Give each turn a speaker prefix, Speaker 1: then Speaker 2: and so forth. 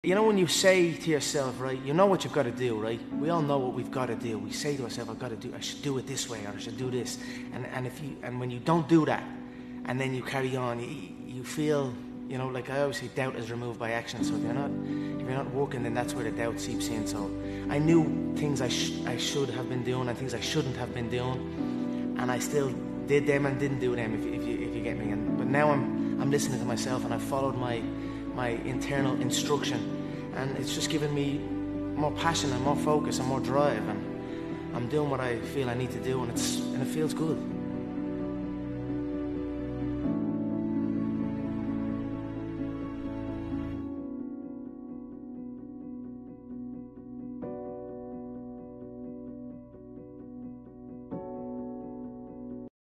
Speaker 1: You know when you say to yourself, right, you know what you've got to do, right? We all know what we've got to do. We say to ourselves, I've got to do, I should do it this way, or I should do this. And when you don't do that, and then you carry on, you feel, you know, like I always say, doubt is removed by action. So if you're not working, then that's where the doubt seeps in. So I knew things I should have been doing and things I shouldn't have been doing, and I still did them and didn't do them. If you get me. But now I'm listening to myself, and I followed my internal instruction, and it's just given me more passion and more focus and more drive, and I'm doing what I feel I need to do, and it feels good.